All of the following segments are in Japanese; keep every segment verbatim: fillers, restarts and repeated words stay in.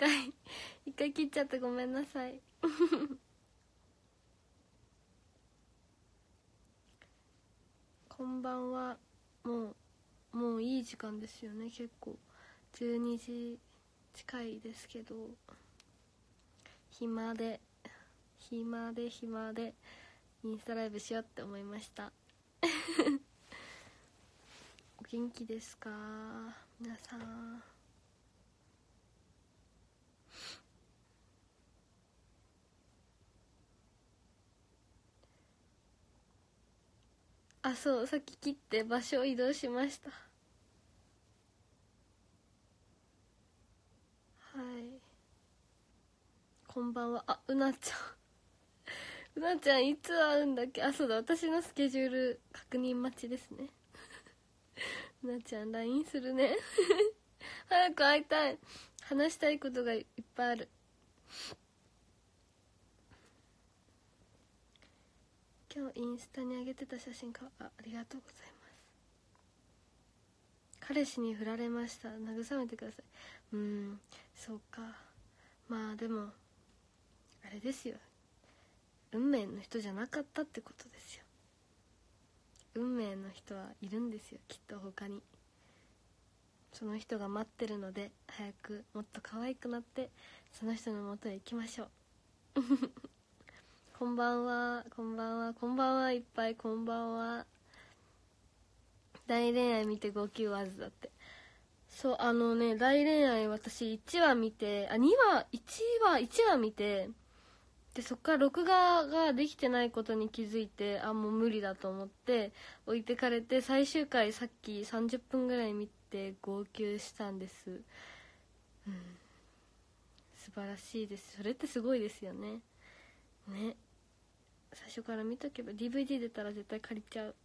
回一回切っちゃってごめんなさいこんばんは。もうもういい時間ですよね。結構じゅうにじ近いですけど、暇で暇で暇でインスタライブしようって思いましたお元気ですか皆さん。あ、そう、さっき切って場所を移動しました。はい、こんばんは。あ、うなちゃんうなちゃんいつ会うんだっけ。あ、そうだ、私のスケジュール確認待ちですねうなちゃん ライン するね早く会いたい。話したいことがいっぱいある。今日インスタに上げてた写真か。あ、ありがとうございます。彼氏に振られました。慰めてください。うーん、そうか。まあでもあれですよ、運命の人じゃなかったってことですよ。運命の人はいるんですよ、きっと他に。その人が待ってるので、早くもっと可愛くなってその人の元へ行きましょうこんばんは、こんばんは、こんばんはいっぱい、こんばんは。大恋愛見て号泣わずだって。そう、あのね、大恋愛私いちわ見て、あ、にわ、いちわ、いちわ見て、でそっから録画ができてないことに気づいて、あ、もう無理だと思って置いてかれて、最終回さっきさんじゅっぷんぐらい見て号泣したんです。うん、素晴らしいです。それってすごいですよね。ね、最初から見とけば。 ディーブイディー 出たら絶対借りちゃう。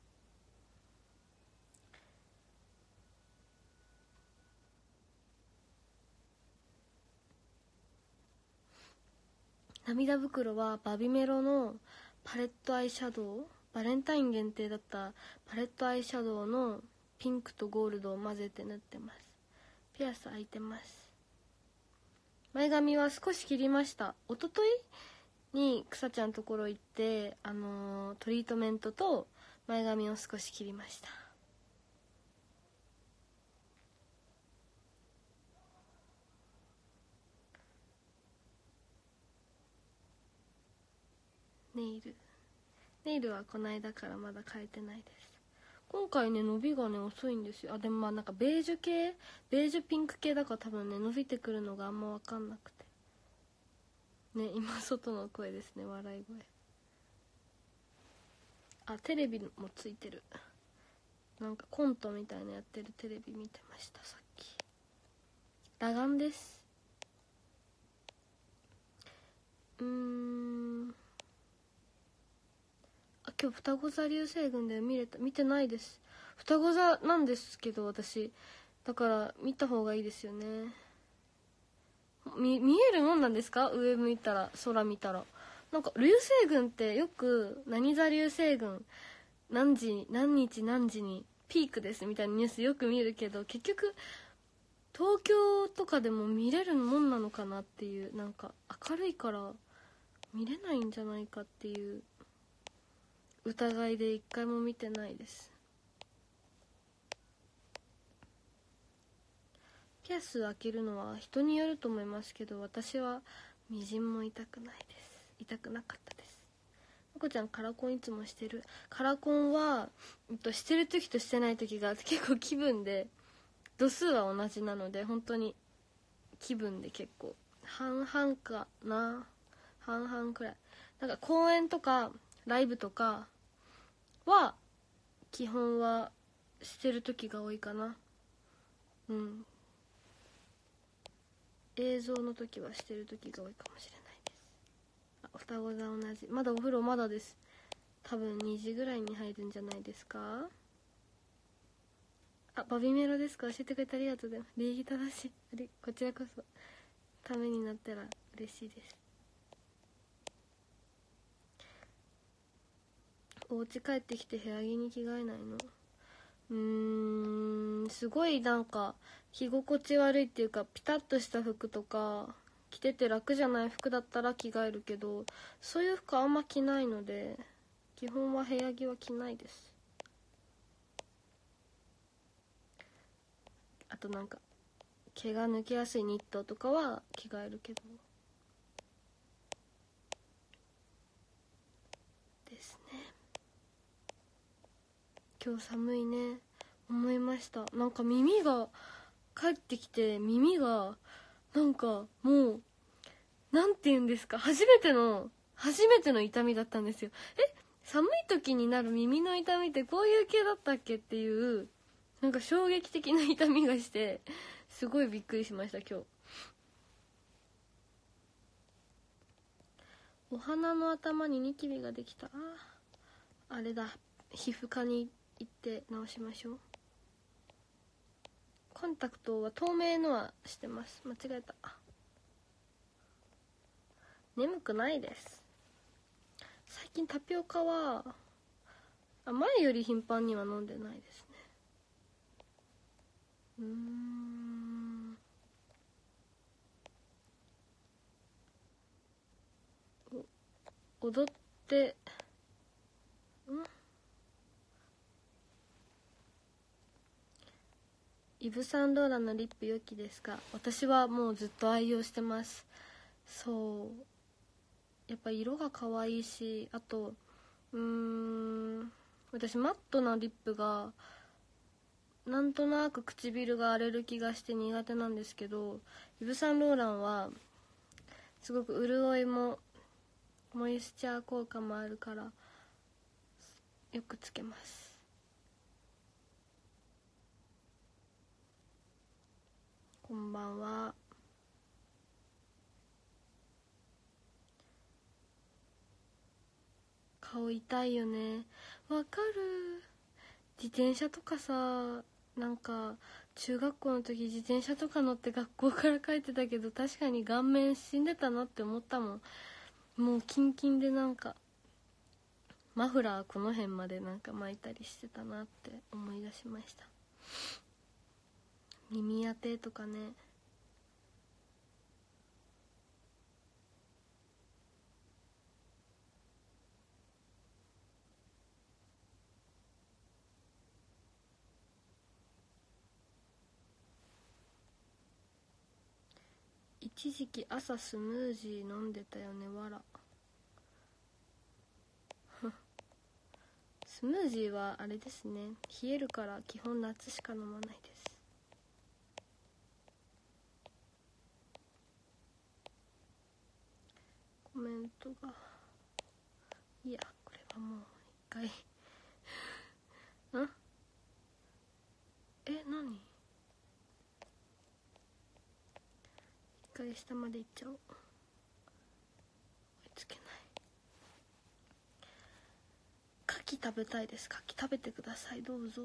涙袋はバビメロのパレットアイシャドウ、バレンタイン限定だったパレットアイシャドウのピンクとゴールドを混ぜて塗ってます。ピアス開いてます。前髪は少し切りました。一昨日に草ちゃんのところ行って、あのー、トリートメントと前髪を少し切りました。ネイルネイルはこの間からまだ変えてないです。今回ね、伸びがね遅いんですよ。あ、でもまあなんかベージュ系、ベージュピンク系だから多分ね、伸びてくるのがあんま分かんなくてね。今外の声ですね、笑い声。あ、テレビもついてる。なんかコントみたいなやってるテレビ見てました、さっき。裸眼です。うーん、あ、今日双子座流星群で見れた。見てないです。双子座なんですけど私、だから見た方がいいですよね。み見えるもんなんですか？上向いたら、空見たら。なんか流星群ってよく何座流星群何時何日何時にピークですみたいなニュースよく見るけど、結局東京とかでも見れるもんなのかなっていう、なんか明るいから見れないんじゃないかっていう疑いで一回も見てないです。ピアス開けるのは人によると思いますけど、私はみじんも痛くないです。痛くなかったです。まこちゃんカラコンいつもしてる？カラコンは、えっと、してる時としてない時が結構気分で、度数は同じなので本当に気分で結構半々かな、半々くらい。なんか公演とかライブとかは基本はしてる時が多いかな。うん、映像の時はしてる時が多いかもしれないです。あ、双子座同じ。まだお風呂まだです。多分にじぐらいに入るんじゃないですか。あ、バビメロですか？教えてくれてありがとうございます。礼儀正しい。あれ、こちらこそためになったら嬉しいです。お家帰ってきて部屋着に着替えないの？ うーんすごいなんか着心地悪いっていうか、ピタッとした服とか着てて楽じゃない服だったら着替えるけど、そういう服あんま着ないので基本は部屋着は着ないです。あとなんか毛が抜けやすいニットとかは着替えるけどですね。今日寒いね、思いました。なんか耳が帰ってきて、耳がなんかもうなんて言うんですか、初めての初めての痛みだったんですよ。え、寒い時になる耳の痛みってこういう系だったっけっていう、なんか衝撃的な痛みがして、すごいびっくりしました今日。お花の頭にニキビができた。ああれだ、皮膚科に行って直しましょう。コンタクトは透明のはしてます。間違えた。眠くないです。最近タピオカはあ前より頻繁には飲んでないですね。うーん踊ってんイヴ・サンローランのリップ良きですか？私はもうずっと愛用してます。そうやっぱ色が可愛いし、あとうーん私マットなリップがなんとなく唇が荒れる気がして苦手なんですけど、イヴ・サンローランはすごく潤いもモイスチャー効果もあるからよくつけます。こんばんは。顔痛いよね。わかる。自転車とかさ、なんか中学校の時自転車とか乗って学校から帰ってたけど、確かに顔面死んでたなって思ったもん。もうキンキンで、なんかマフラーこの辺までなんか巻いたりしてたなって思い出しました。耳当てとかね。一時期朝スムージー飲んでたよね、わら。スムージーはあれですね、冷えるから基本夏しか飲まないです。コメントがいや、これはもう一回んえ、何一回下まで行っちゃおう。追いつけない。牡蠣食べたいです。牡蠣食べてください、どうぞ。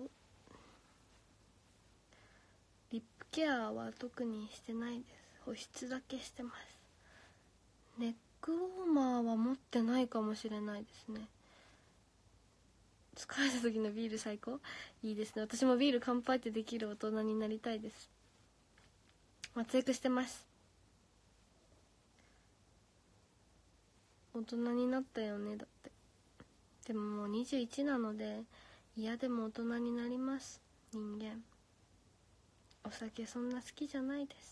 リップケアは特にしてないです。保湿だけしてます。ネックウォーマーは持ってないかもしれないですね。疲れた時のビール最高。いいですね。私もビール乾杯ってできる大人になりたいです。松役してます。大人になったよね、だって。でももうにじゅういちなので嫌でも大人になります。人間お酒そんな好きじゃないです。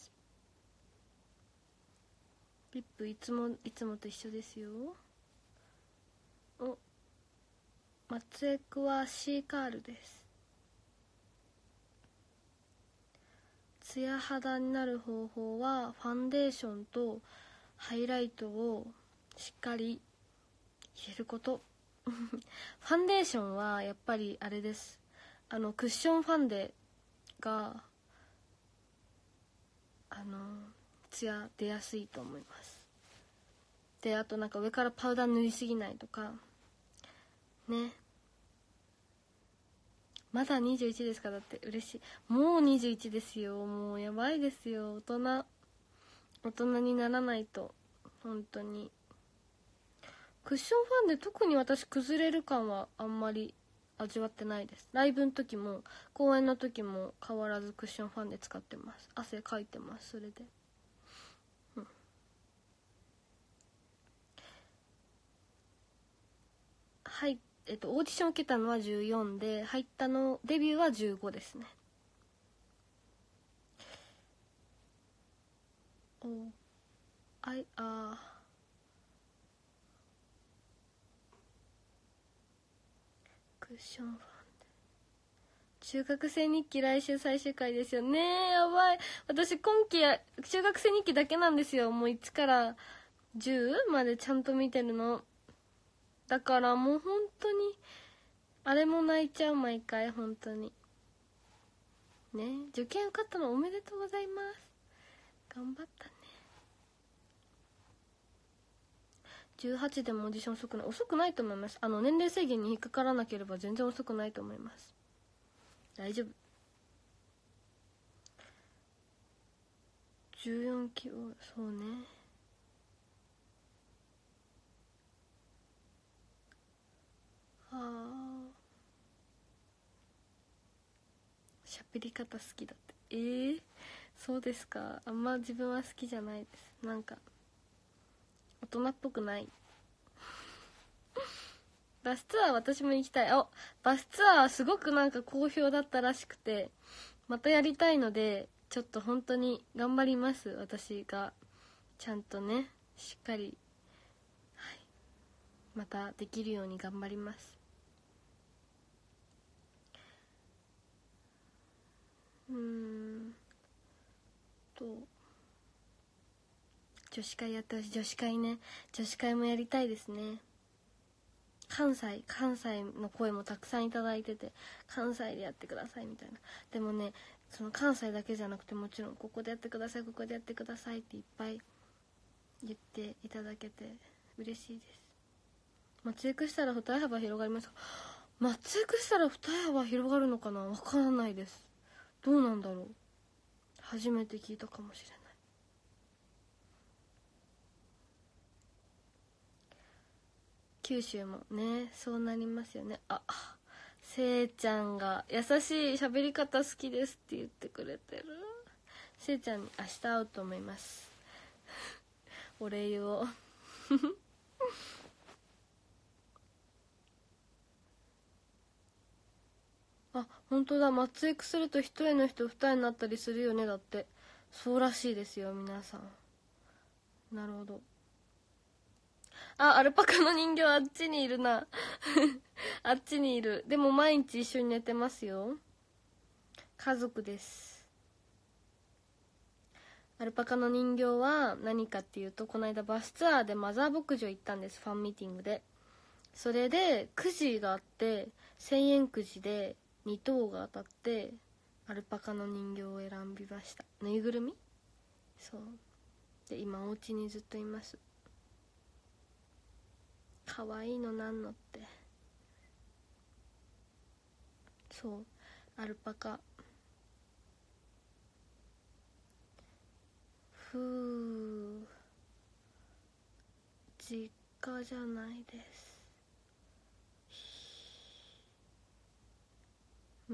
リップいつもいつもと一緒ですよ。お、松エクはシーカールです。ツヤ肌になる方法はファンデーションとハイライトをしっかり入れることファンデーションはやっぱりあれです、あのクッションファンデがあのツヤ出やすいと思います。で、あとなんか上からパウダー塗りすぎないとかね。まだにじゅういちですか？だって嬉しい。もうにじゅういちですよ。もうやばいですよ。大人大人にならないと。本当にクッションファンデ特に私崩れる感はあんまり味わってないです。ライブの時も公演の時も変わらずクッションファンで使ってます。汗かいてます。それで、うん、はいえっとオーディション受けたのはじゅうよんで、入ったのデビューはじゅうごですね。おあいあクッションファンで中学生日記来週最終回ですよね。やばい、私今期や中学生日記だけなんですよ。もういちからじゅうまでちゃんと見てるのだから、もう本当にあれも泣いちゃう毎回。本当にね。受験受かったのおめでとうございます。頑張ったね。じゅうはちでもオーディション遅くない。遅くないと思います。あの年齢制限に引っかからなければ全然遅くないと思います。大丈夫。じゅうよん期をそうね。ああ喋り方好きだって。えー、そうですか。あんま自分は好きじゃないです。なんか大人っぽくない。バスツアー私も行きたい。お、バスツアーすごくなんか好評だったらしくて、またやりたいのでちょっと本当に頑張ります。私がちゃんとね、しっかり、はい、またできるように頑張ります。うーんと女子会やってほしい。女子会ね、女子会もやりたいですね。関西関西の声もたくさんいただいてて、関西でやってくださいみたいな。でもね、その関西だけじゃなくて、もちろんここでやってください、ここでやってくださいっていっぱい言っていただけて嬉しいです。松江区したら二重幅広がりますか。松江区したら二重幅広がるのかな、わからないです。どうなんだろう、初めて聞いたかもしれない。九州もね、そうなりますよね。あ、せいちゃんが優しい喋り方好きですって言ってくれてる。せいちゃんに明日会うと思います。お礼言おう。あ、本当だ。松江区すると一重の人二重になったりするよね。だってそうらしいですよ、皆さん。なるほど。あ、アルパカの人形あっちにいるな。あっちにいる。でも毎日一緒に寝てますよ。家族です。アルパカの人形は何かっていうと、この間バスツアーでマザー牧場行ったんです。ファンミーティングで。それでくじがあって、せんえんくじでに等が当たって、アルパカの人形を選びました。ぬいぐるみ。そうで、今お家にずっといます。かわいいのなんのって。そう、アルパカ。ふう、実家じゃないです。うん、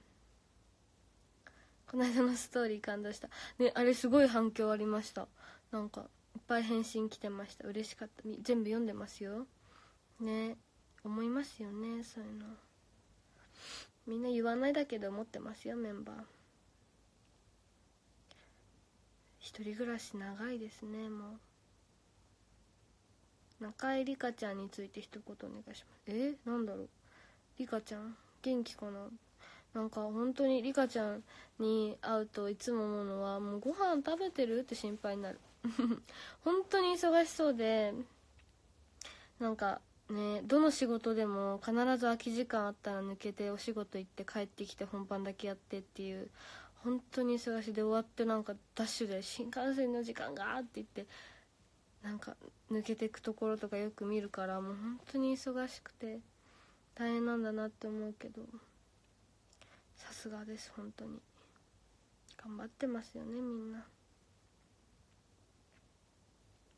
この間のストーリー感動したね。あれすごい反響ありました。なんかいっぱい返信来てました。嬉しかった。全部読んでますよね。思いますよね、そういうの。みんな言わないだけで思ってますよ、メンバー。一人暮らし長いですね。もう中井梨花ちゃんについて一言お願いします。えー、なんだろう。梨花ちゃん元気かな。なんか本当に梨花ちゃんに会うといつも思うのは、もうご飯食べてるって心配になる。本当に忙しそうで、なんかね、どの仕事でも必ず空き時間あったら抜けてお仕事行って帰ってきて本番だけやってっていう、本当に忙しいで、終わってなんかダッシュで新幹線の時間がって言ってなんか抜けていくところとかよく見るから、もう本当に忙しくて大変なんだなって思うけど、さすがです。本当に頑張ってますよね、みんな。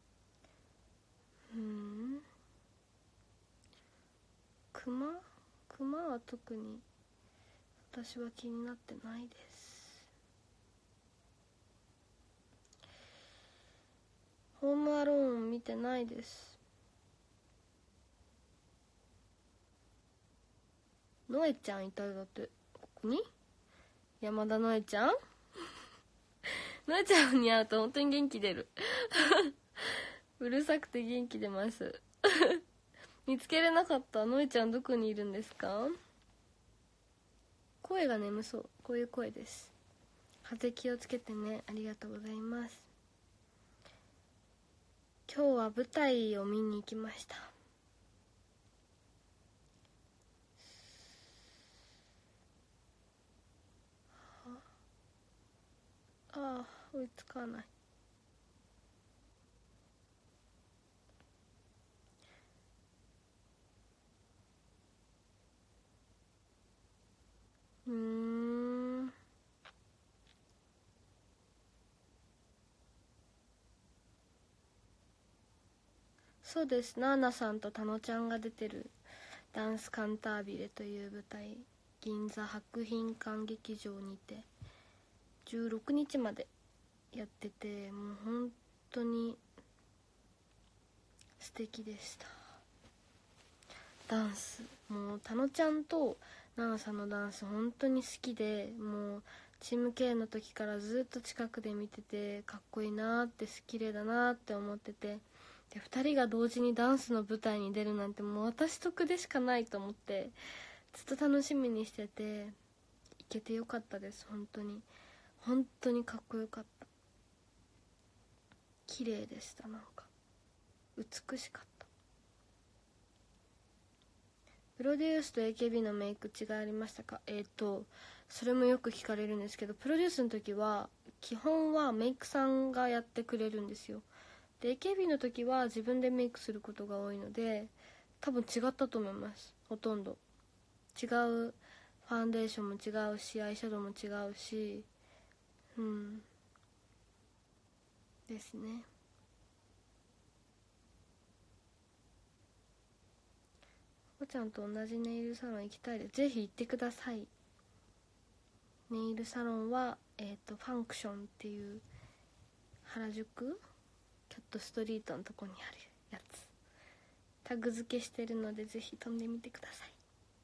うーん、クマクマは特に私は気になってないです。ホームアローン見てないです。のえちゃんいたよ。だってここに山田のえちゃんのえちゃんに会うと本当に元気出るうるさくて元気出ます見つけれなかった。のえちゃんどこにいるんですか？声が眠そう。こういう声です。風邪気をつけてね。ありがとうございます。今日は舞台を見に行きました。ああ、追いつかない。うーん。そうです。ナーナさんとタノちゃんが出てるダンスカンタービレという舞台、銀座博品館劇場にてじゅうろくにちまでやってて、もう本当に素敵でした。ダンスもうタノちゃんとナナさんのダンス本当に好きで、もうチーム K の時からずっと近くで見てて、かっこいいなーって綺麗だなーって思ってて、でふたりが同時にダンスの舞台に出るなんてもう私得でしかないと思ってずっと楽しみにしてて、行けてよかったです。本当に本当にかっこよかった。綺麗でした。なんか美しかった。プロデュースと エーケービー のメイク違いありましたか？えっとそれもよく聞かれるんですけど、プロデュースの時は基本はメイクさんがやってくれるんですよ。で エーケービー の時は自分でメイクすることが多いので、多分違ったと思います。ほとんど違う。ファンデーションも違うし、アイシャドウも違うし、うんですね。こちゃんと同じネイルサロン行きたいです。ぜひ行ってください。ネイルサロンは、えーと、ファンクションっていう原宿キャットストリートのとこにあるやつ、タグ付けしてるのでぜひ飛んでみてください。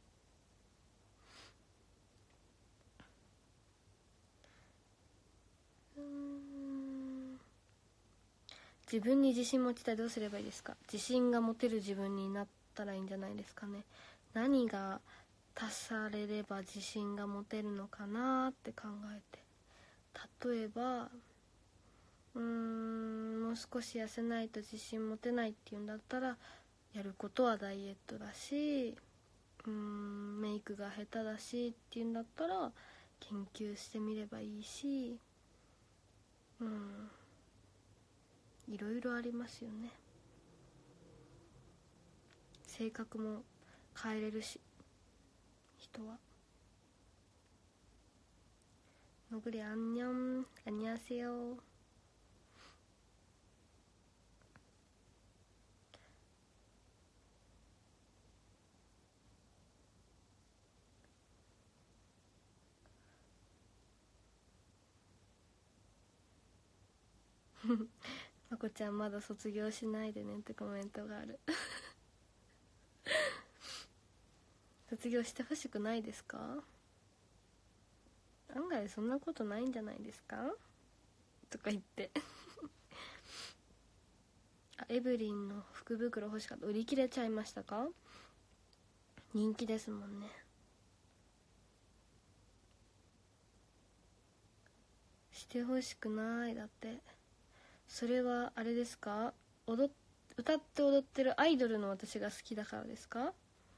うーん自分に自信持ちたい。どうすればいいですか？自信が持てる自分になったらいいんじゃないですかね。何が足されれば自信が持てるのかなって考えて、例えばうーんもう少し痩せないと自信持てないっていうんだったら、やることはダイエットだし、うーんメイクが下手だしっていうんだったら研究してみればいいし、うんいろいろありますよね。性格も変えれるし、人は。のぐりあんにゃん、あにゃせよ。まこちゃんまだ卒業しないでねってコメントがある卒業してほしくないですか？案外そんなことないんじゃないですかとか言ってあ、エブリンの福袋欲しかった。売り切れちゃいましたか？人気ですもんね。してほしくない。だってそれはあれですか？踊っ歌って踊ってるアイドルの私が好きだからですか？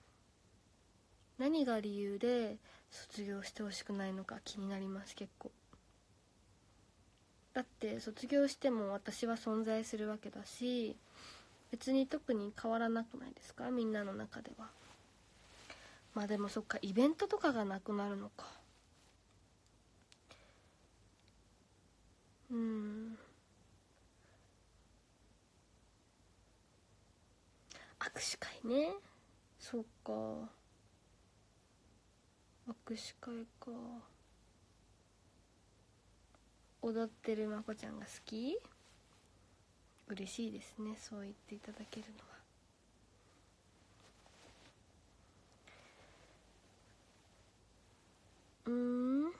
何が理由で卒業してほしくないのか気になります。結構だって卒業しても私は存在するわけだし、別に特に変わらなくないですか？みんなの中では。まあでもそっか、イベントとかがなくなるのか。うん握手会ね。そうか。 握手会か。踊ってるまこちゃんが好き？嬉しいですね、そう言っていただけるのは。うーん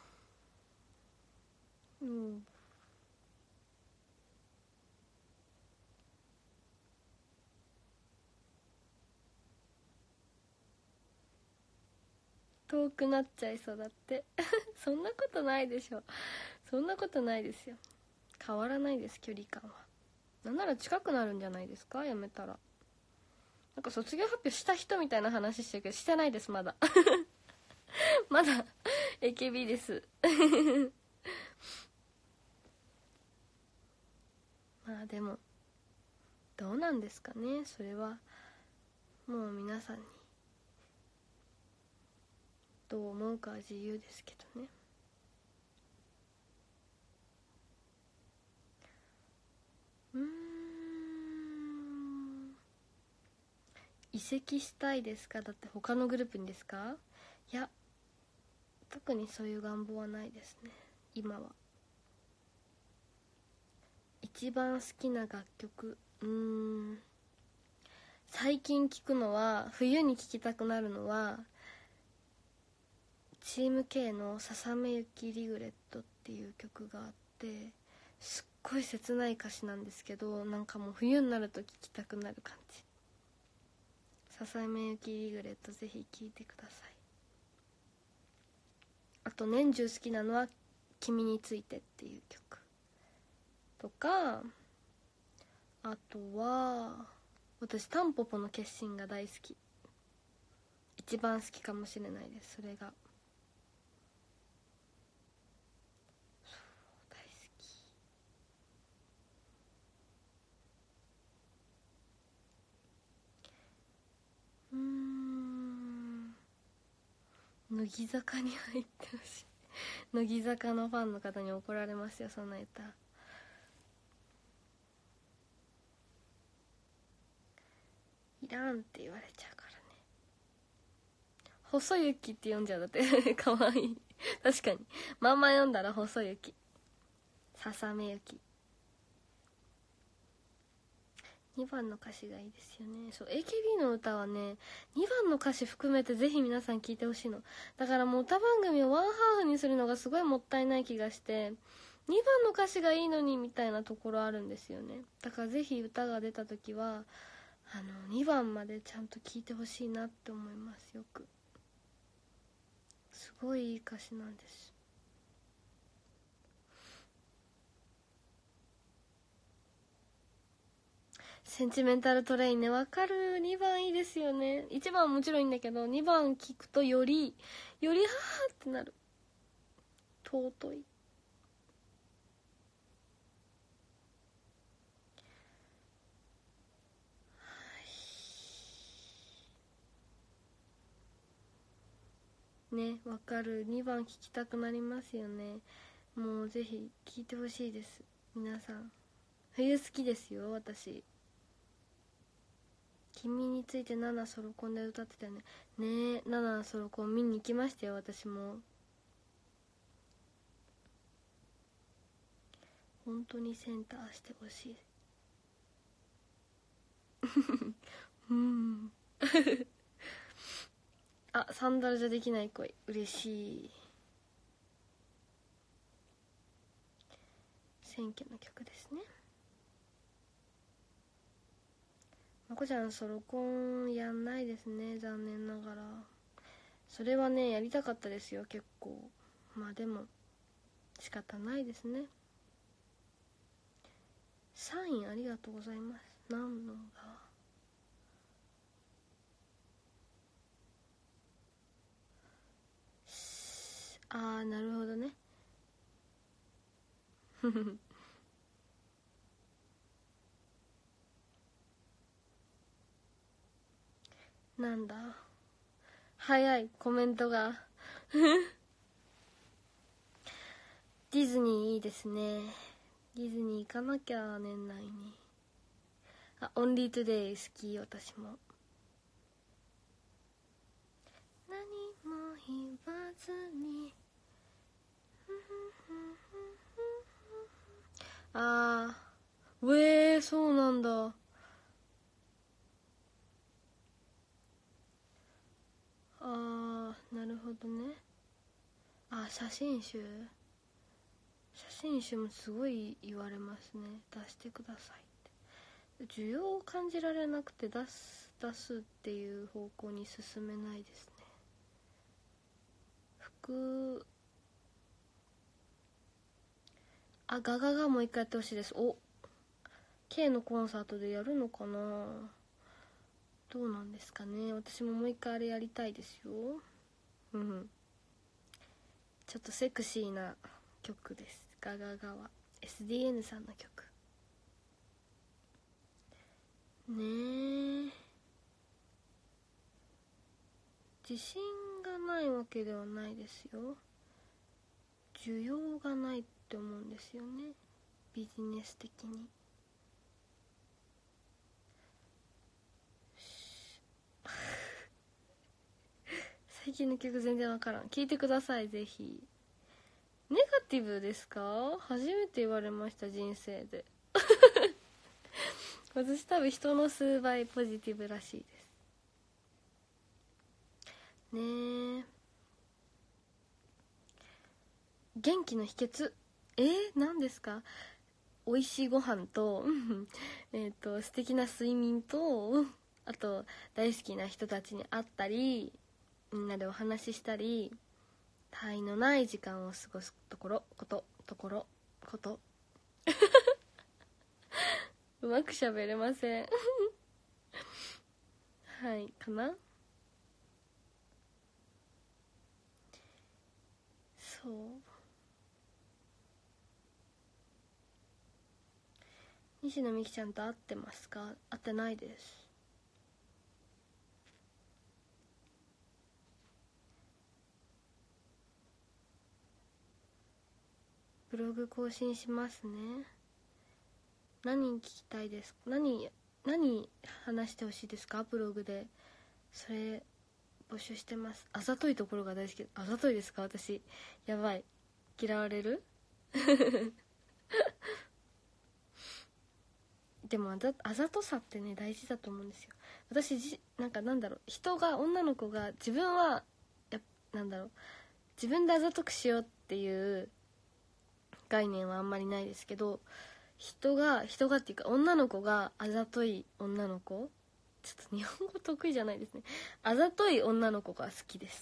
うん遠くなっちゃいそうだってそんなことないでしょ。そんなことないですよ。変わらないです、距離感は。なんなら近くなるんじゃないですか、やめたら。なんか卒業発表した人みたいな話してるけど、してないです、まだまだ エーケービー ですまあでもどうなんですかね、それはもう皆さんにどう思うかは自由ですけどね。うーん移籍したいですか？だって他のグループにですか？いや、特にそういう願望はないですね、今は。一番好きな楽曲、うーん最近聴くのは、冬に聴きたくなるのはチーム K の「ささめゆきリグレット」っていう曲があって、すっごい切ない歌詞なんですけど、なんかもう冬になると聴きたくなる感じ。ささめゆきリグレット、ぜひ聴いてください。あと年中好きなのは「君について」っていう曲とか、あとは私タンポポの決心が大好き。一番好きかもしれないです、それが。大好き。うーん乃木坂に入ってほしい乃木坂のファンの方に怒られますよ、そんな歌。いらんって言われちゃうからね。細雪って読んじゃう、だってかわいい確かにまんま読んだら細雪、ささめゆき。にばんの歌詞がいいですよね。そう エーケービー の歌はね、にばんの歌詞含めてぜひ皆さん聴いてほしいの。だからもう歌番組をワンハーフにするのがすごいもったいない気がして、にばんの歌詞がいいのにみたいなところあるんですよね。だからぜひ歌が出た時はあのにばんまでちゃんと聴いてほしいなって思います。よくすごいいい歌詞なんです。センチメンタルトレインね、わかる。にばんいいですよね。いちばんはもちろんいいんだけど、にばん聞くとよりよりはーってなる。尊い。ね、わかる。にばん聞きたくなりますよね。もうぜひ聞いてほしいです、皆さん。冬好きですよ、私。君についてナナソロコンで歌ってたよね。ねえ、ナナソロコン見に行きましたよ、私も。本当にセンターしてほしいうんあ、サンダルじゃできない恋、嬉しい。選挙の曲ですね。まこちゃんソロコンやんないですね、残念ながら。それはね、やりたかったですよ、結構。まあでも仕方ないですね。サインありがとうございます。何のがあー、なるほどねなんだ、早いコメントがディズニーいいですね。ディズニー行かなきゃ、年内に。あ、オンリートゥデイ好き、私も。 何も言わずにあーうえーそうなんだ。あーなるほどね。あ写真集写真集もすごい言われますね。出してくださいって需要を感じられなくて出す出すっていう方向に進めないですね。服あガガガもう一回やってほしいです。お K のコンサートでやるのかな。どうなんですかね。私ももう一回あれやりたいですよ。うんちょっとセクシーな曲です。ガガガは エスディーエヌ さんの曲ねえ。自信がないわけではないですよ。需要がないって思うんですよね、ビジネス的に。最近の曲全然わからん。聞いてくださいぜひ。ネガティブですか？初めて言われました、人生で。私多分人の数倍ポジティブらしいですね。え元気の秘訣えー、何ですか？美味しいご飯とえっと素敵な睡眠と、あと大好きな人たちに会ったり、みんなでお話ししたり、他愛のない時間を過ごすところことところことうまくしゃべれませんはいかな。そう西野美紀ちゃんと会ってますか？会ってないです。ブログ更新しますね。何聞きたいですか？何何話してほしいですか？ブログでそれ募集してます。あざといところが大好き。あざといですか？私やばい。嫌われるでもあざあざとさってね大事だと思うんですよ。私じなんかなんだろう、人が女の子が自分はやなんだろう自分であざとくしようっていう概念はあんまりないですけど、人が人がっていうか女の子があざとい女の子、ちょっと日本語得意じゃないですね。あざとい女の子が好きです、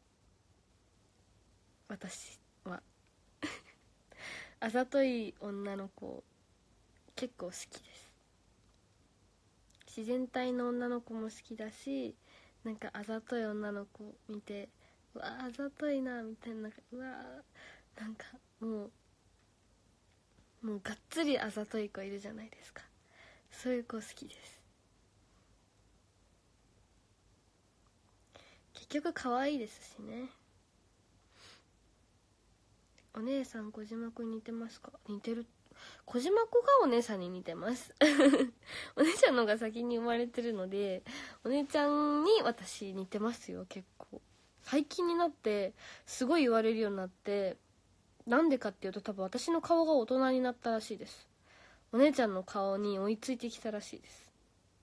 私は。あざとい女の子結構好きです。自然体の女の子も好きだし、なんかあざとい女の子見てうわあざといなみたいな、なんかうわなんかもうもうがっつりあざとい子いるじゃないですか。そういう子好きです。結局可愛いですしね。お姉さん小島子に似てますか？似てる。小島子がお姉さんに似てますお姉ちゃんの方が先に生まれてるので、お姉ちゃんに私似てますよ。結構最近になってすごい言われるようになって、なんでかっていうと多分私の顔が大人になったらしいです。お姉ちゃんの顔に追いついてきたらしいです。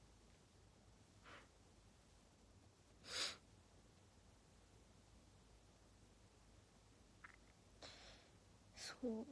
そう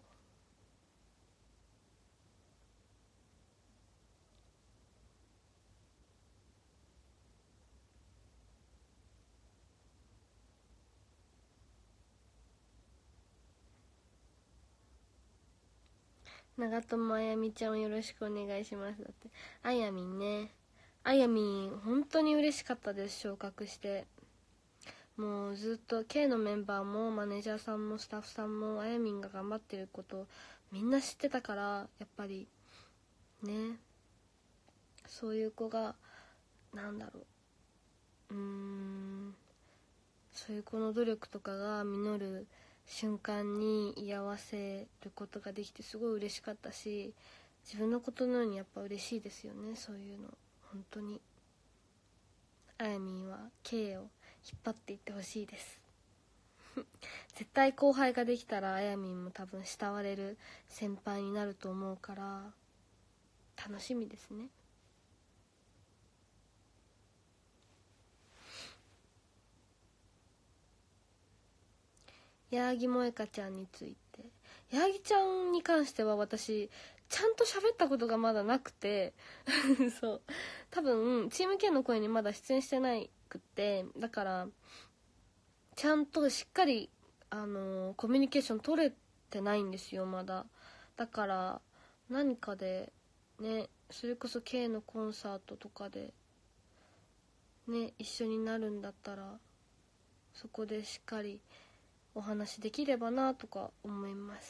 長友あやみちゃんをよろしくお願いします。だってあやみんね、あやみん本当に嬉しかったです。昇格して、もうずっと K のメンバーもマネージャーさんもスタッフさんもあやみんが頑張ってることみんな知ってたから、やっぱりね、そういう子がなんだろううーんそういう子の努力とかが実る瞬間に居合わせることができてすごい嬉しかったし、自分のことのようにやっぱ嬉しいですよね。そういうの本当にあやみんは K を引っ張っていってほしいです絶対後輩ができたらあやみんも多分慕われる先輩になると思うから楽しみですね。矢作萌香ちゃんについて、矢作ちゃんに関しては私ちゃんと喋ったことがまだなくてそう多分チーム K の声にまだ出演してないくって、だからちゃんとしっかりあのー、コミュニケーション取れてないんですよまだ。だから何かでね、それこそ K のコンサートとかでね一緒になるんだったらそこでしっかりお話できればなとか思います。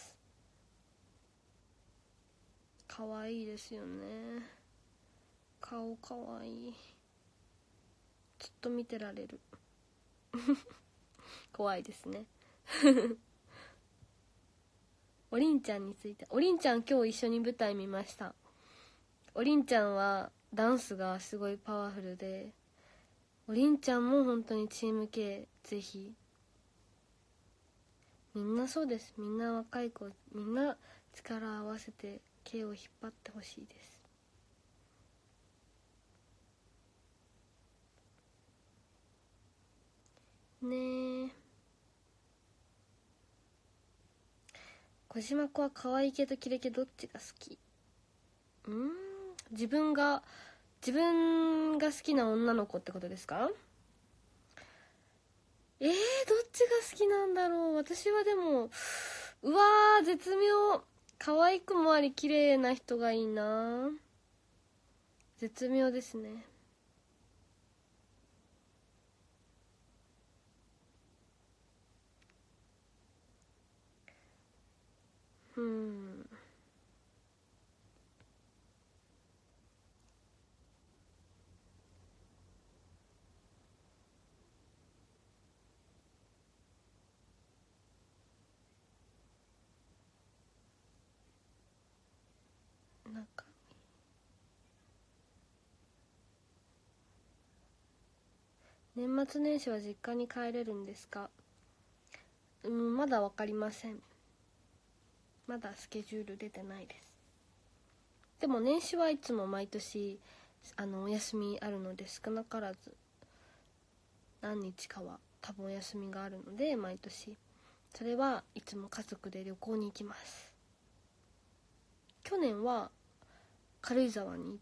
可愛いですよね、顔可愛い、ずっと見てられる怖いですねおりんちゃんについて、おりんちゃん今日一緒に舞台見ました。おりんちゃんはダンスがすごいパワフルで、おりんちゃんも本当にチーム K ぜひ、みんなそうです、みんな若い子みんな力を合わせて K を引っ張ってほしいですねえ。小島子は可愛い系とキレ系どっちが好き？うーん自分が自分が好きな女の子ってことですか？えー、どっちが好きなんだろう。私はでもうわー絶妙、可愛くもあり綺麗な人がいいな。絶妙ですね。うんなんか年末年始は実家に帰れるんですか？うんまだ分かりません。まだスケジュール出てないです。でも年始はいつも毎年あのお休みあるので、少なからず何日かは多分お休みがあるので、毎年それはいつも家族で旅行に行きます。去年は軽井沢に行って、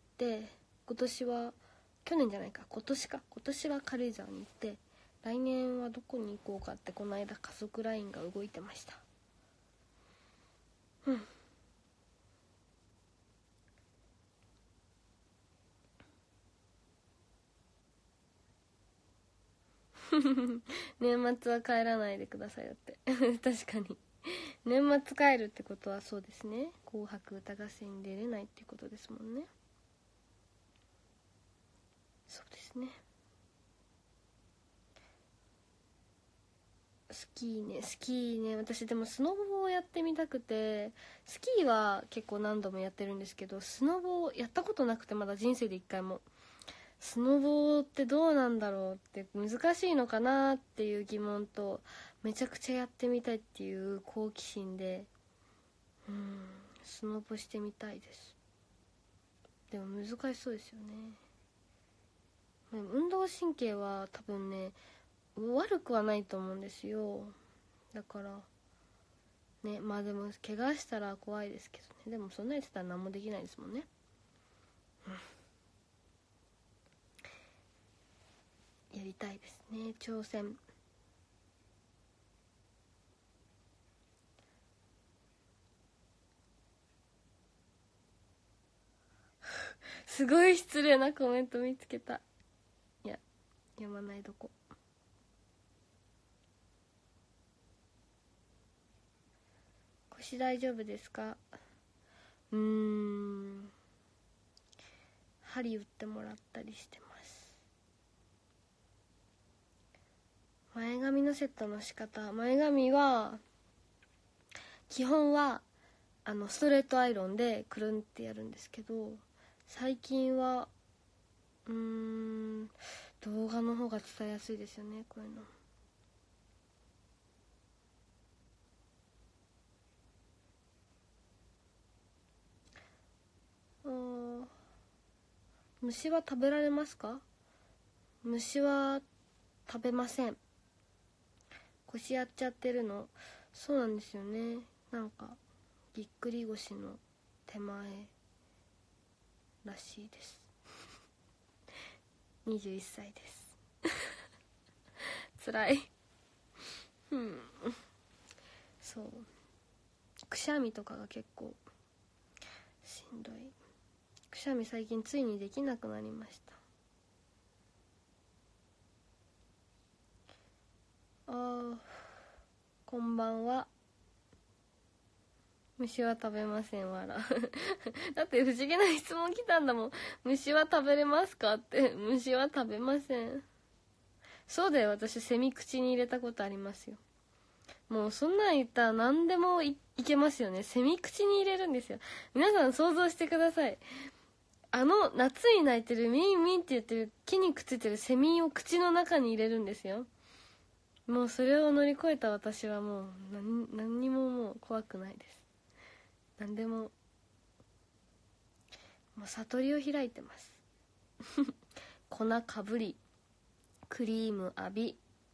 今年は去年じゃないか今年か今年は軽井沢に行って、来年はどこに行こうかってこの間家族ラインが動いてました。うん年末は帰らないでくださいだって確かに年末帰るってことはそうですね、紅白歌合戦に出れないっていうことですもんね。そうですね。スキーね、スキーね、私でもスノボをやってみたくて、スキーは結構何度もやってるんですけど、スノボやったことなくて、まだ人生で一回も。スノボってどうなんだろうって、難しいのかなっていう疑問と、めちゃくちゃやってみたいっていう好奇心で、うん、スノボしてみたいです。でも難しそうですよね。運動神経は多分ね悪くはないと思うんですよ。だからね、まあでも怪我したら怖いですけどね。でもそんなやってたら何もできないですもんね、うん、やりたいですね、挑戦すごい失礼なコメント見つけた。いや読まないどこ。腰大丈夫ですか？うーん針打ってもらったりしてます。前髪のセットの仕方、前髪は基本はあのストレートアイロンでくるんってやるんですけど、最近はうーん動画の方が伝えやすいですよね、こういうの。あ、虫は食べられますか？虫は食べません。腰やっちゃってるの。そうなんですよね。なんかぎっくり腰の手前らしいです。にじゅういっさいですつらいうん、そう、くしゃみとかが結構しんどい。くしゃみ最近ついにできなくなりました。あー、こんばんは。虫は食べません、わらだって不思議な質問来たんだもん。虫は食べれますかって。虫は食べません。そうだよ、私セミ口に入れたことありますよ。もうそんなん言ったら何でも い, いけますよね。セミ口に入れるんですよ。皆さん想像してください。あの夏に鳴いてるミンミンって言ってる木にくっついてるセミを口の中に入れるんですよ。もうそれを乗り越えた私はもう 何, 何にももう怖くないです。何でももう悟りを開いてます粉かぶり、クリーム浴び、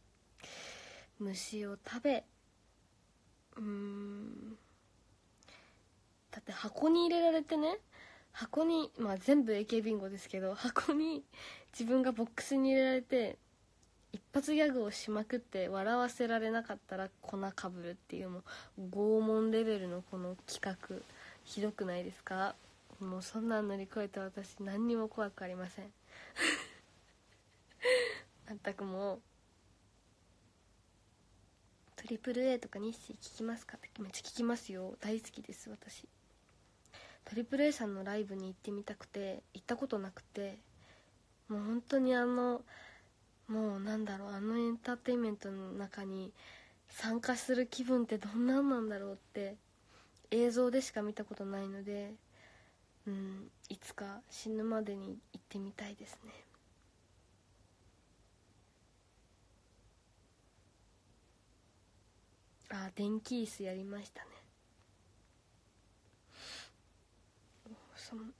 虫を食べ、うーんだって箱に入れられてね、箱に、まあ全部 エーケー ビンゴですけど、箱に自分がボックスに入れられて一発ギャグをしまくって笑わせられなかったら粉かぶるっていう、もう拷問レベルのこの企画ひどくないですか？もうそんなん乗り越えて私何にも怖くありません全く。もうトリプル A とか日誌聞きますかってめっちゃ聞きますよ。大好きです私。トリプル A さんのライブに行ってみたくて行ったことなくて、もう本当にあのもうなんだろう、あのエンターテインメントの中に参加する気分ってどんなんなんだろうって映像でしか見たことないので、うん、いつか死ぬまでに行ってみたいですね。あ、電気椅子やりましたね。お寒い。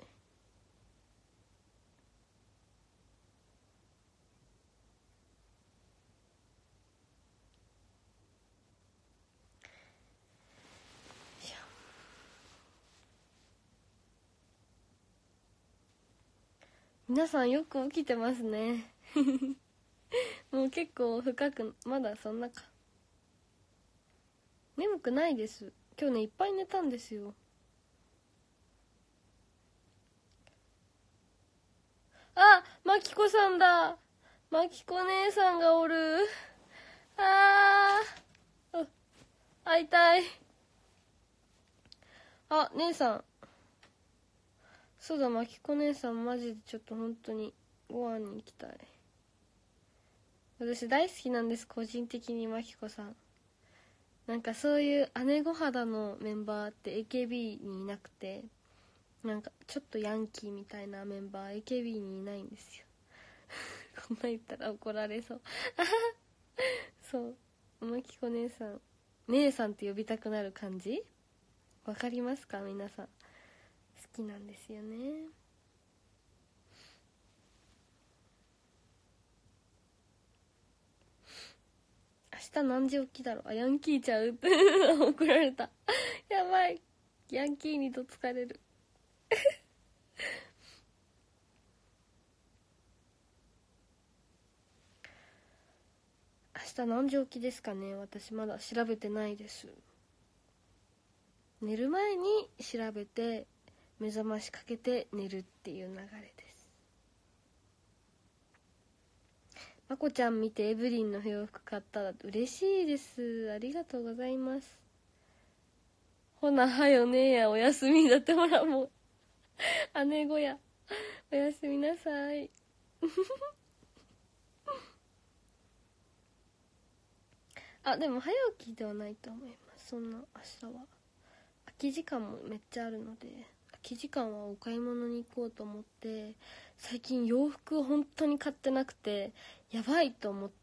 皆さんよく起きてますねもう結構深く、まだそんなか。眠くないです。今日ねいっぱい寝たんですよ。あ、まきこさんだ。まきこ姉さんがおる。あー、会いたい。あ、姉さん。そうだ、まきこ姉さんマジでちょっと本当にご飯に行きたい。私大好きなんです、個人的にまきこさん。なんかそういう姉御肌のメンバーって エーケービー にいなくて、なんかちょっとヤンキーみたいなメンバー エーケービー にいないんですよこんな言ったら怒られそうそう、まきこ姉さん、姉さんって呼びたくなる感じわかりますか？皆さん好きなんですよね。明日何時起きだろう。あ、ヤンキーちゃうって怒られたやばい、ヤンキーにどつかれる明日何時起きですかね。私まだ調べてないです。寝る前に調べて目覚ましかけて寝るっていう流れです。まこちゃん見てエブリンの洋服買ったら嬉しいです。ありがとうございます。ほなはよねえや、おやすみ。だってほらもう姉子や、おやすみなさいあ、でも早起きではないと思います。そんな明日は空き時間もめっちゃあるので、 き時間はお買い物に行こうと思って、最近洋服本当に買ってなくてやばいと思って、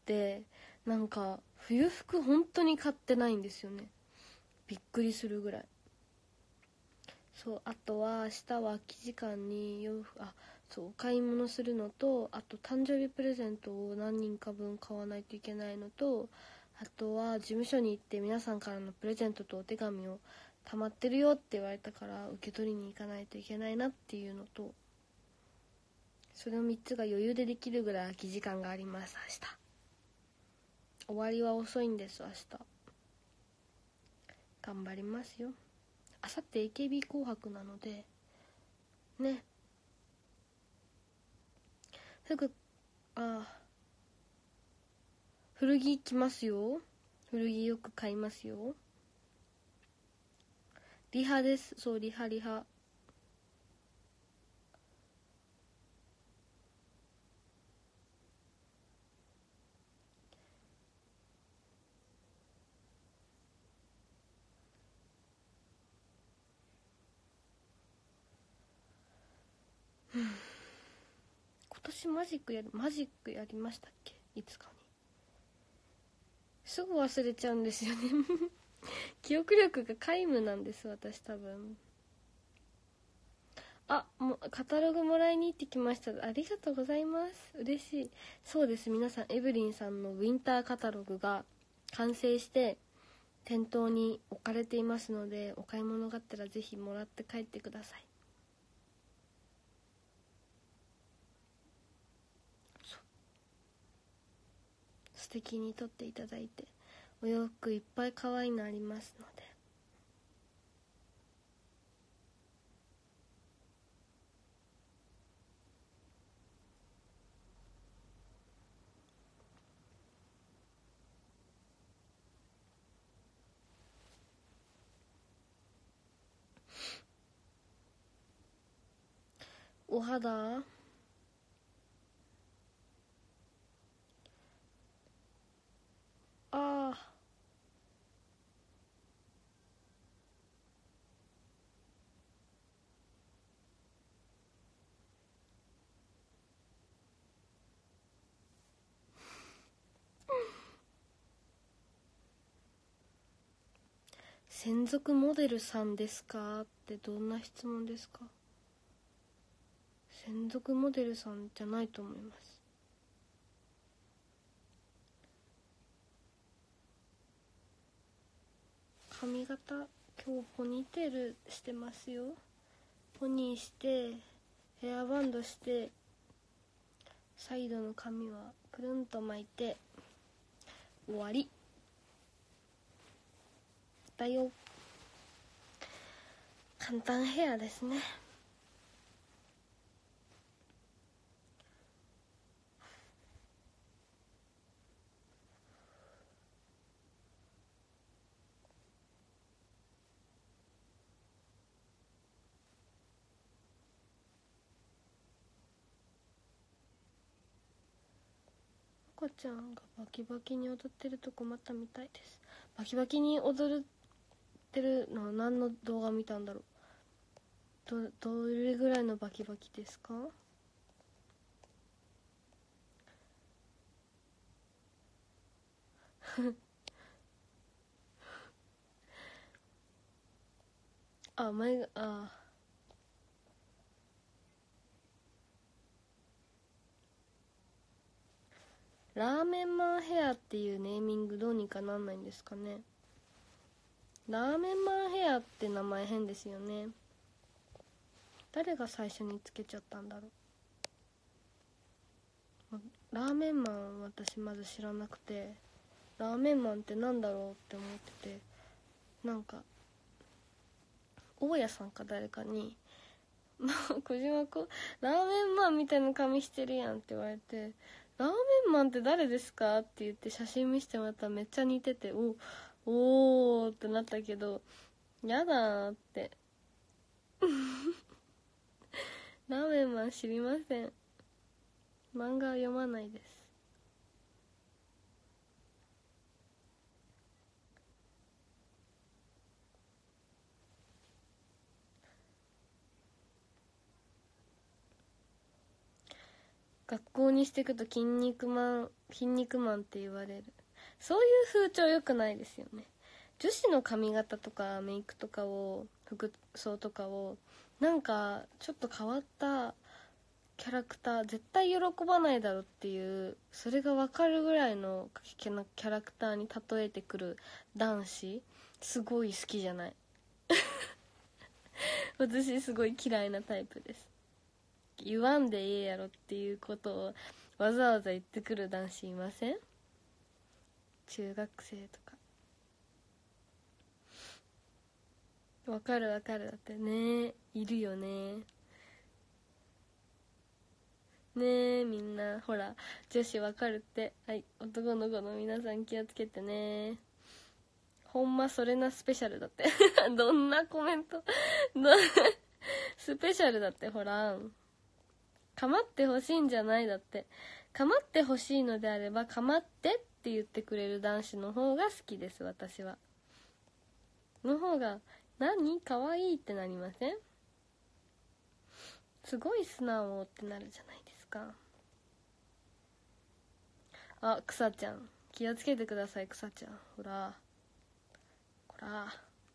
なんか冬服本当に買ってないんですよね。びっくりするぐらい。そう、あとは明日は空き時間に洋服、あ、そう、お買い物するのと、あと誕生日プレゼントを何人か分買わないといけないのと、あとは事務所に行って皆さんからのプレゼントとお手紙を溜まってるよって言われたから受け取りに行かないといけないなっていうのと、それのみっつが余裕でできるぐらい空き時間があります。明日終わりは遅いんです。明日頑張りますよ。あさって エーケービー 紅白なのでね、すぐ、あ、古着着ますよ。古着よく買いますよ。リハです。そう、リハリハ。今年マジックやるマジックやりましたっけ、いつかに。すぐ忘れちゃうんですよね記憶力が皆無なんです、私多分。あ、もうカタログもらいに行ってきました。ありがとうございます。嬉しい。そうです、皆さん、エブリンさんのウィンターカタログが完成して店頭に置かれていますので、お買い物があったらぜひもらって帰ってください。素敵に撮っていただいて、お洋服いっぱい可愛いのありますので。お肌、ああ、専属モデルさんですかってどんな質問ですか？専属モデルさんじゃないと思います。髪型、今日ポニーテールしてますよ。ポニーしてヘアバンドして、サイドの髪はくるんと巻いて終わりだよ。簡単ヘアですね。赤ちゃんがバキバキに踊ってるとこまた見たいです。バキバキに踊ってるのは何の動画見たんだろう。どどれぐらいのバキバキですか？あ、前が、あ、ラーメンマンヘアっていうネーミングどうにかなんないんですかね。ラーメンマンヘアって名前変ですよね。誰が最初につけちゃったんだろう。ラーメンマン私まず知らなくて、ラーメンマンってなんだろうって思ってて、なんか大家さんか誰かに「まあ小島子ラーメンマンみたいな髪してるやん」って言われて「ラーメンマンって誰ですか?」って言って写真見せてもらったらめっちゃ似てて、おおーってなったけど、やだーってラーメンマン知りません。漫画は読まないです。 学校にしてくと筋肉マン筋肉マンって言われる。そういう風潮良くないですよね。女子の髪型とかメイクとかを、服装とかをなんかちょっと変わったキャラクター、絶対喜ばないだろっていう、それが分かるぐらいのキャラクターに例えてくる男子、すごい好きじゃない私すごい嫌いなタイプです。言わんでええやろっていうことをわざわざ言ってくる男子いません？中学生とか。わかるわかる、だってね、いるよね。ねえ、みんなほら女子わかるって。はい、男の子の皆さん気をつけてね。ほんまそれなスペシャルだってどんなコメントスペシャルだって。ほら、構ってほしいんじゃないだって。構ってほしいのであれば構ってって言ってくれる男子の方が好きです、私は。の方が何かわいいってなりません？すごい素直ってなるじゃないですか。あ、くさちゃん気をつけてください。くさちゃん、ほらほら、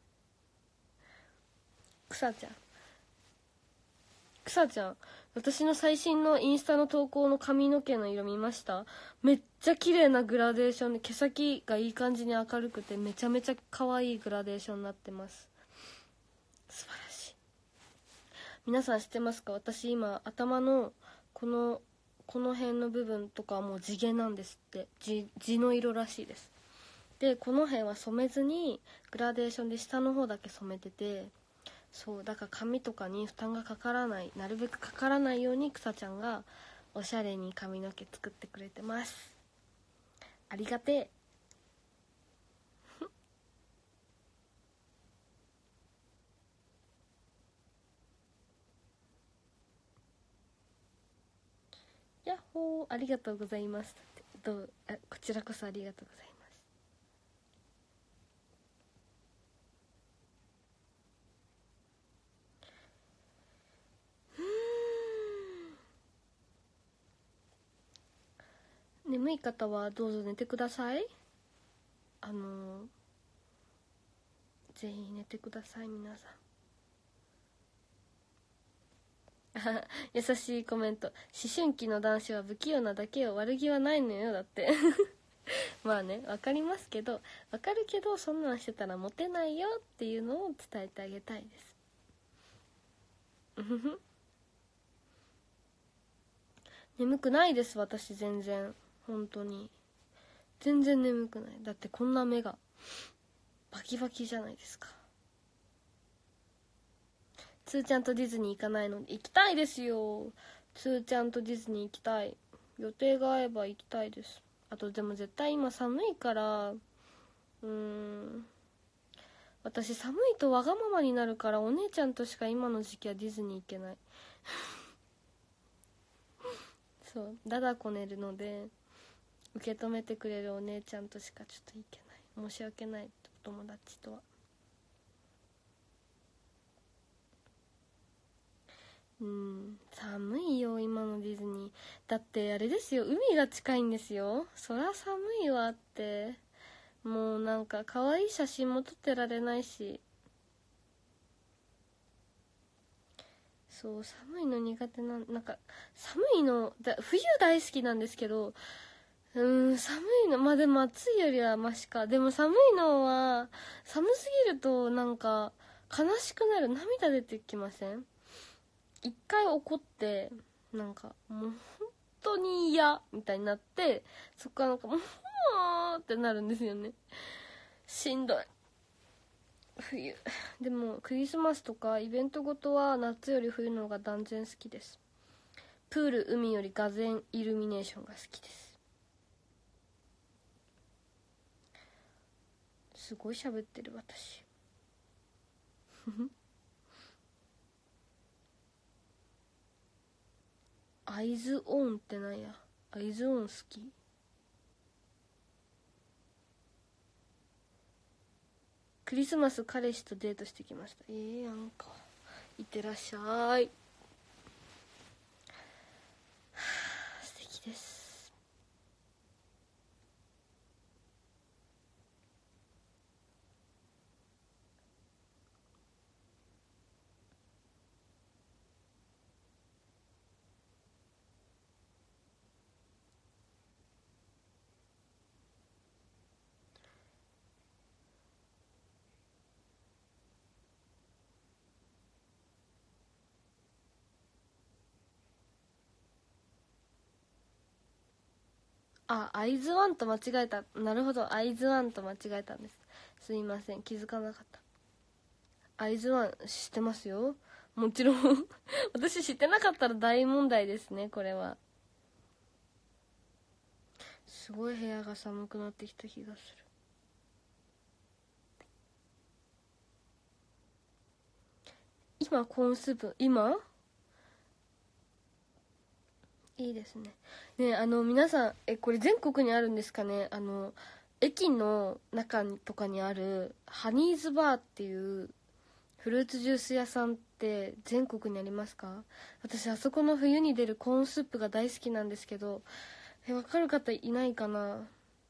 くさちゃんくさちゃん、私の最新のインスタの投稿の髪の毛の色見ました？めっちゃ綺麗なグラデーションで、毛先がいい感じに明るくてめちゃめちゃ可愛いグラデーションになってます。素晴らしい。皆さん知ってますか？私今頭のこのこの辺の部分とかはもう地毛なんですって。地地の色らしいです。でこの辺は染めずにグラデーションで下の方だけ染めてて、そうだから髪とかに負担がかからない、なるべくかからないように草ちゃんがおしゃれに髪の毛作ってくれてます。ありがてえやっほー、ありがとうございます。どうあこちらこそありがとうございます。眠い方はどうぞ寝てください。あのー、ぜひ寝てください皆さん優しいコメント。思春期の男子は不器用なだけよ、悪気はないのよだってまあね、わかりますけど、わかるけどそんなんしてたらモテないよっていうのを伝えてあげたいです眠くないです私、全然。本当に全然眠くない。だってこんな目がバキバキじゃないですか。つーちゃんとディズニー行かないの？行きたいですよ。つーちゃんとディズニー行きたい。予定が合えば行きたいです。あとでも絶対今寒いから、うーん私寒いとわがままになるから、お姉ちゃんとしか今の時期はディズニー行けないそうだだこねるので、受け止めてくれるお姉ちゃんとしかちょっと行けない。申し訳ない、お友達とは。うん寒いよ今のディズニー。だってあれですよ、海が近いんですよ。そら寒いわって。もうなんか可愛い写真も撮ってられないし。そう寒いの苦手な、なんか寒いのだ、冬大好きなんですけど、うーん寒いの、まあでも暑いよりはマシか。でも寒いのは寒すぎるとなんか悲しくなる。涙出てきません？一回怒ってなんかもう本当に嫌みたいになって、そっからなんかもうってなるんですよね。しんどい冬。でもクリスマスとかイベントごとは夏より冬の方が断然好きです。プール、海よりがぜんイルミネーションが好きです。すごい喋ってる私アイズオンってなんや。アイズオン好き。クリスマス彼氏とデートしてきました。ええやんか。いってらっしゃい。はあ、素です。あ、アイズワンと間違えた。なるほど、アイズワンと間違えたんです。すいません、気づかなかった。アイズワン知ってますよ、もちろん。私知ってなかったら大問題ですね、これは。すごい部屋が寒くなってきた気がする。今コーンスープ、今いいですね。ね、あの皆さん、えこれ全国にあるんですかね。あの駅の中にとかにあるハニーズバーっていうフルーツジュース屋さんって全国にありますか？私あそこの冬に出るコーンスープが大好きなんですけど、え分かる方いないかな。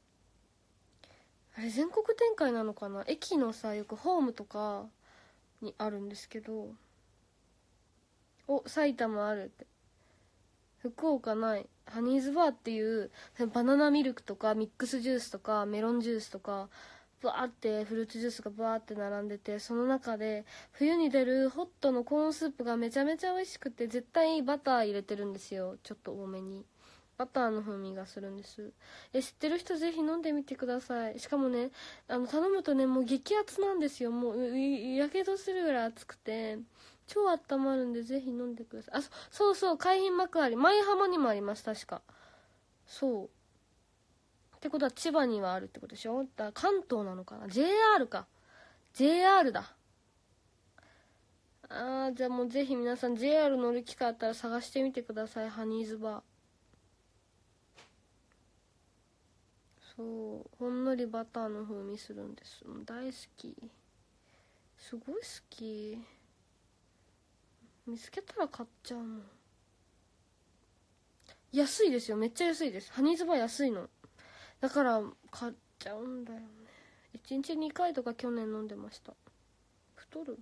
あれ全国展開なのかな。駅のさ、よくホームとかにあるんですけど、お、埼玉あるって。福岡ない。ハニーズバーっていうバナナミルクとかミックスジュースとかメロンジュースとかバーってフルーツジュースがバーって並んでて、その中で冬に出るホットのコーンスープがめちゃめちゃ美味しくて、絶対バター入れてるんですよ。ちょっと多めにバターの風味がするんです。え知ってる人ぜひ飲んでみてください。しかもね、あの頼むとね、もう激アツなんですよ。もうやけどするぐらい熱くて超温まるんで、ぜひ飲んでください。あ、そそうそう、海浜幕張舞浜にもあります、確か。そうってことは千葉にはあるってことでしょ。だから関東なのかな。 ジェイアール か。 ジェイアール だ。あー、じゃあもうぜひ皆さん ジェイアール 乗る機会あったら探してみてください。ハニーズバー。そう、ほんのりバターの風味するんです。もう大好き、すごい好き。見つけたら買っちゃうもん。安いですよ、めっちゃ安いです。ハニーズバー安いのだから買っちゃうんだよね。いちにちにかいとか去年飲んでました。太る。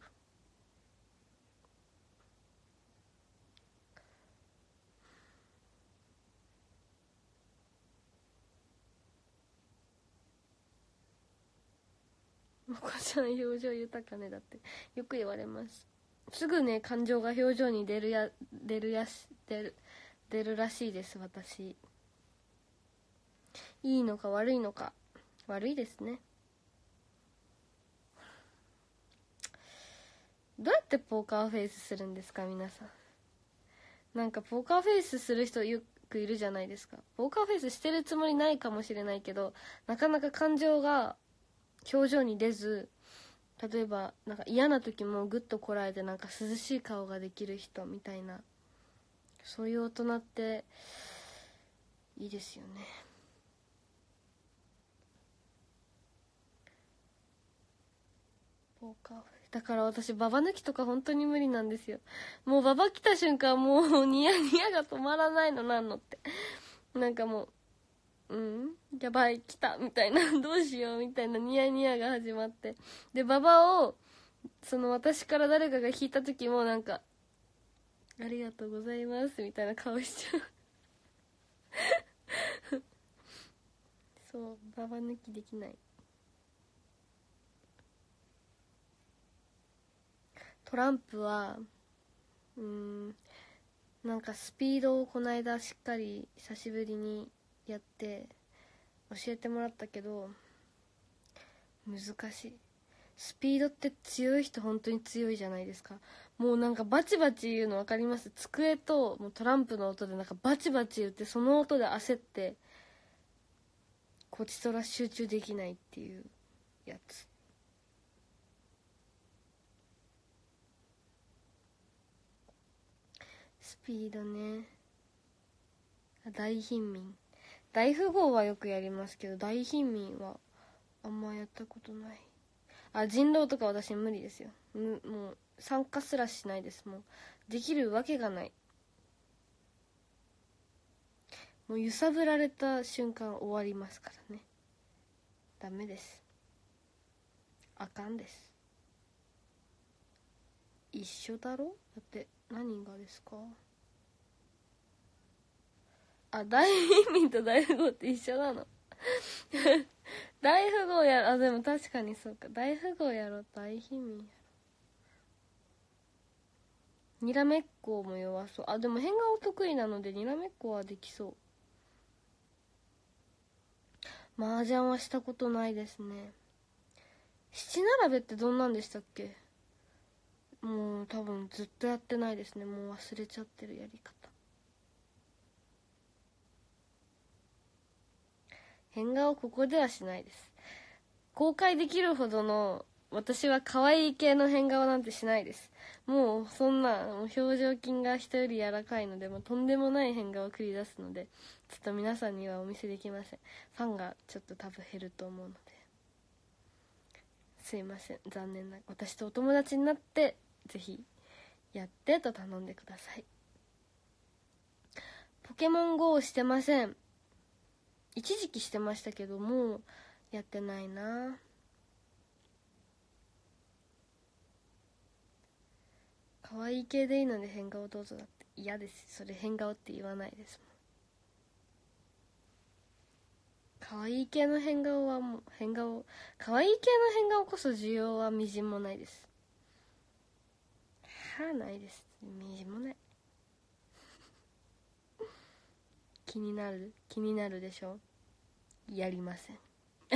お子ちゃん表情豊かねだってよく言われます。すぐね、感情が表情に出るや出るやし出る出るらしいです。私いいのか悪いのか。悪いですね。どうやってポーカーフェイスするんですか皆さん。なんかポーカーフェイスする人よくいるじゃないですか。ポーカーフェイスしてるつもりないかもしれないけど、なかなか感情が表情に出ず、例えばなんか嫌な時もグッとこらえてなんか涼しい顔ができる人みたいな、そういう大人っていいですよね。ポーカーだから私ババ抜きとか本当に無理なんですよ。もうババ来た瞬間もうニヤニヤが止まらないの。なんのってなんかもう、うんやばい来たみたいなどうしようみたいなニヤニヤが始まって、でババをその私から誰かが引いた時もなんかありがとうございますみたいな顔しちゃうそうババ抜きできない。トランプはうーんなんかスピードをこの間しっかり久しぶりにやって教えてもらったけど難しい。スピードって強い人本当に強いじゃないですか。もうなんかバチバチ言うの分かります？机ともうトランプの音でなんかバチバチ言って、その音で焦ってこちとら集中できないっていうやつ。スピードね。大貧民、大富豪はよくやりますけど大貧民はあんまやったことない。あ、人狼とか私無理ですよ。もう参加すらしないです。もうできるわけがない。 もう揺さぶられた瞬間終わりますからね。ダメです。あかんです。一緒だろ。だって何がですか。あ、大貧民と大富豪って一緒なの大富豪やろ、あ、でも確かにそうか。大富豪やろ、大貧民やろ。にらめっこも弱そう。あ、でも変顔得意なのでにらめっこはできそう。麻雀はしたことないですね。七並べってどんなんでしたっけ。もう多分ずっとやってないですね。もう忘れちゃってるやり方。変顔ここではしないです。公開できるほどの私は可愛い系の変顔なんてしないです。もうそんなもう表情筋が人より柔らかいので、もうとんでもない変顔を繰り出すので、ちょっと皆さんにはお見せできません。ファンがちょっと多分減ると思うので、すいません、残念な。私とお友達になってぜひやってと頼んでください。ポケモン ゴー をしてません。一時期してましたけどもうやってないな。可愛い系でいいので変顔どうぞだって。嫌です。それ変顔って言わないですもん。可愛い系の変顔はもう変顔、可愛い系の変顔こそ需要はみじんもないです。はあ、ないです。みじんもない気になる気になるでしょ。やりません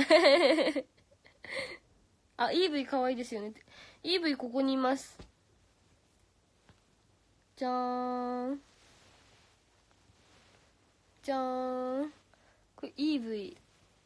あ、イーブイ 可愛いですよね。イーブイ ここにいます。じゃーんじゃーん。これ イーブイ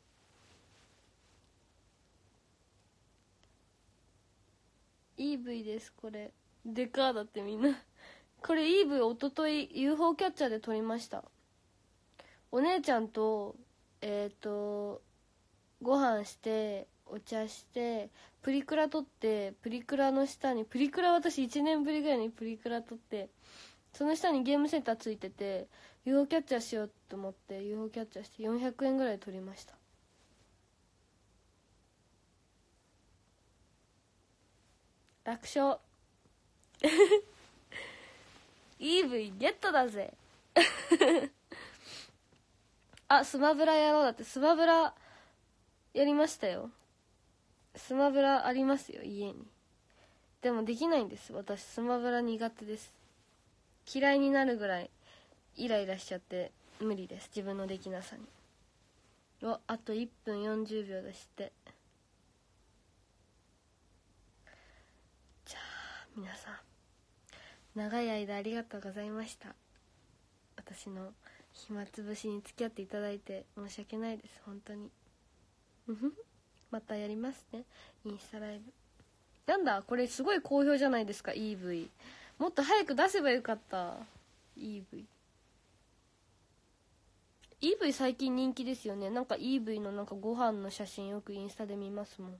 イーブイ です。これでかーだってみんなこれ イーブイ おととい ユーフォー キャッチャーで撮りました。お姉ちゃんとえっ、ー、とご飯してお茶してプリクラ撮って、プリクラの下にプリクラ私いちねんぶりぐらいにプリクラ撮って、その下にゲームセンターついてて ユーフォー キャッチャーしようと思って ユーフォー キャッチャーしてよんひゃくえんぐらい撮りました。楽勝イーブイ ゲットだぜあ、スマブラやろう。だってスマブラやりましたよ。スマブラありますよ、家に。でもできないんです。私スマブラ苦手です。嫌いになるぐらいイライラしちゃって無理です、自分のできなさに。お、あといっぷんよんじゅうびょうですって。じゃあ皆さん長い間ありがとうございました。私の暇つぶしに付き合っていただいて申し訳ないです、本当にまたやりますね、インスタライブ。なんだこれすごい好評じゃないですか。 イーブイ もっと早く出せばよかった。 イーブイ イーブイ 最近人気ですよね。なんか イーブイ のなんかご飯の写真よくインスタで見ますもん。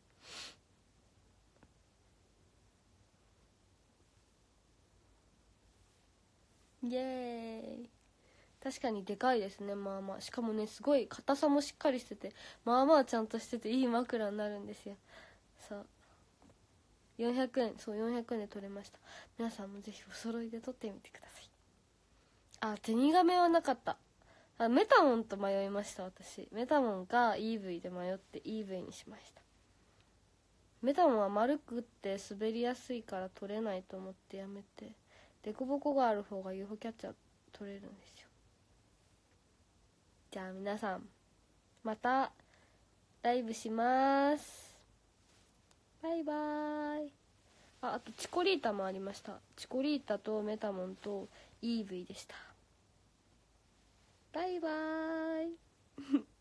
イエーイ。確かにでかいですね。まあまあ、しかもねすごい硬さもしっかりしてて、まあまあちゃんとしてていい枕になるんですよ。さあよんひゃくえん、そうよんひゃくえんで取れました。皆さんもぜひお揃いで取ってみてください。あ、ゼニガメはなかった。あ、メタモンと迷いました。私メタモンか イーブイ で迷って イーブイ にしました。メタモンは丸くって滑りやすいから取れないと思ってやめて、デコボコがある方が ユーフォー キャッチャー取れるんですよ。じゃあ皆さんまたライブします。バイバーイ。あ、あとチコリータもありました。チコリータとメタモンと イーブイ でした。バイバーイ